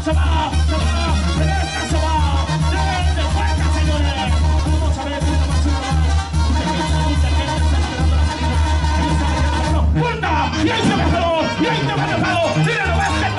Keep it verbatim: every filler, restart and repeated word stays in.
se va, se va, regresa, se va. De vuelta, señores. Vamos a ver una más, una más. Mucha gente está esperando la salida. Ahí está, ¡puerta! Y ahí se va, y ahí te va, ¡mira lo ves!